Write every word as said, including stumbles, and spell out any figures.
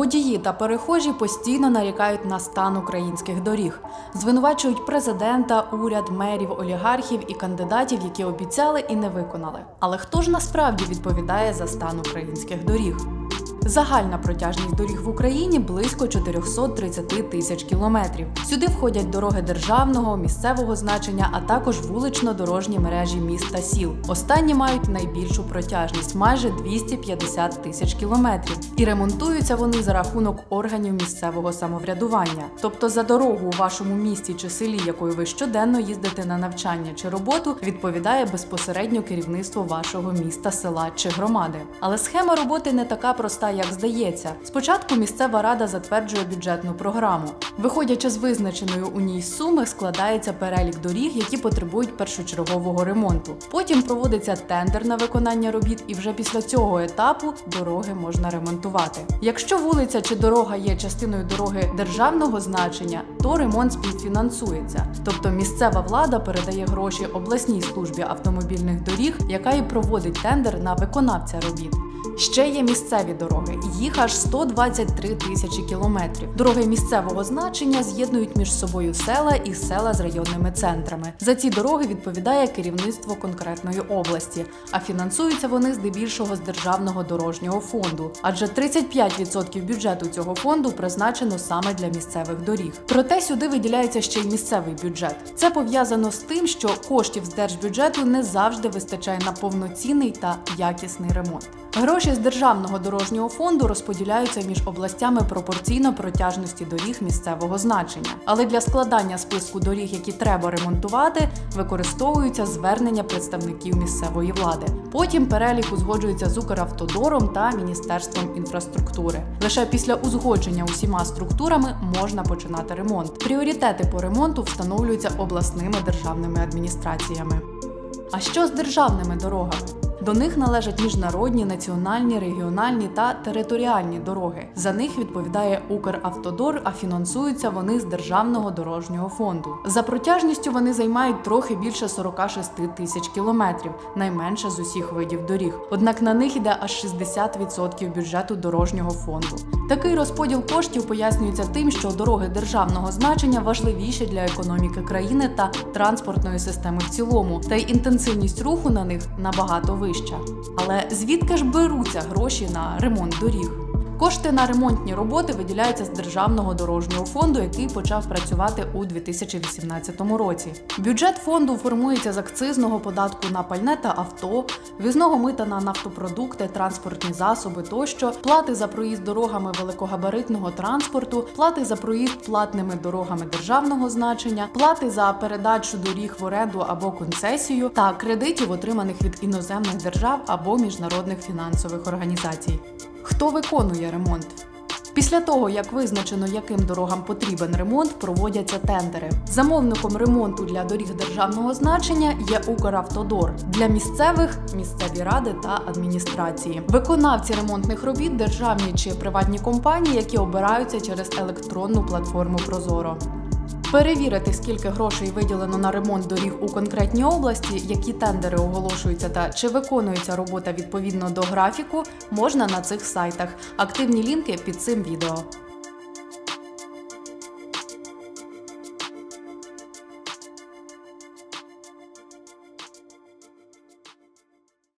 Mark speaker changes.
Speaker 1: Водії та перехожі постійно нарікають на стан українських доріг. Звинувачують президента, уряд, мерів, олігархів і кандидатів, які обіцяли і не виконали. Але хто ж насправді відповідає за стан українських доріг? Загальна протяжність доріг в Україні – близько чотириста тридцять тисяч кілометрів. Сюди входять дороги державного, місцевого значення, а також вулично-дорожні мережі міст та сіл. Останні мають найбільшу протяжність – майже двісті п'ятдесят тисяч кілометрів. І ремонтуються вони за рахунок органів місцевого самоврядування. Тобто за дорогу у вашому місті чи селі, якою ви щоденно їздите на навчання чи роботу, відповідає безпосередньо керівництво вашого міста, села чи громади. Але схема роботи не така проста, як здається. Спочатку місцева рада затверджує бюджетну програму. Виходячи з визначеної у ній суми, складається перелік доріг, які потребують першочергового ремонту. Потім проводиться тендер на виконання робіт, і вже після цього етапу дороги можна ремонтувати. Якщо вулиця чи дорога є частиною дороги державного значення, то ремонт співфінансується. Тобто місцева влада передає гроші обласній службі автомобільних доріг, яка і проводить тендер на виконавця робіт. Ще є місцеві дороги, їх аж сто двадцять три тисячі кілометрів. Дороги місцевого значення з'єднують між собою села і села з районними центрами. За ці дороги відповідає керівництво конкретної області, а фінансуються вони здебільшого з Державного дорожнього фонду, адже тридцять п'ять відсотків бюджету цього фонду призначено саме для місцевих доріг. Проте сюди виділяється ще й місцевий бюджет. Це пов'язано з тим, що коштів з держбюджету не завжди вистачає на повноцінний та якісний ремонт. Гроші з Державного дорожнього фонду розподіляються між областями пропорційно протяжності доріг місцевого значення. Але для складання списку доріг, які треба ремонтувати, використовуються звернення представників місцевої влади. Потім перелік узгоджується з Укравтодором та Міністерством інфраструктури. Лише після узгодження усіма структурами можна починати ремонт. Пріоритети по ремонту встановлюються обласними державними адміністраціями. А що з державними дорогами? До них належать міжнародні, національні, регіональні та територіальні дороги. За них відповідає Укравтодор, а фінансуються вони з Державного дорожнього фонду. За протяжністю вони займають трохи більше сорок шість тисяч кілометрів, найменше з усіх видів доріг. Однак на них йде аж шістдесят відсотків бюджету дорожнього фонду. Такий розподіл коштів пояснюється тим, що дороги державного значення важливіші для економіки країни та транспортної системи в цілому, та й інтенсивність руху на них набагато вища. Але звідки ж беруться гроші на ремонт доріг? Кошти на ремонтні роботи виділяються з Державного дорожнього фонду, який почав працювати у дві тисячі вісімнадцятому році. Бюджет фонду формується з акцизного податку на пальне та авто, ввізного мита на нафтопродукти, транспортні засоби тощо, плати за проїзд дорогами великогабаритного транспорту, плати за проїзд платними дорогами державного значення, плати за передачу доріг в оренду або концесію та кредитів, отриманих від іноземних держав або міжнародних фінансових організацій. Хто виконує ремонт? Після того, як визначено, яким дорогам потрібен ремонт, проводяться тендери. Замовником ремонту для доріг державного значення є Укравтодор. Для місцевих – місцеві ради та адміністрації. Виконавці ремонтних робіт – державні чи приватні компанії, які обираються через електронну платформу «Прозоро». Перевірити, скільки грошей виділено на ремонт доріг у конкретній області, які тендери оголошуються та чи виконується робота відповідно до графіку, можна на цих сайтах. Активні лінки під цим відео.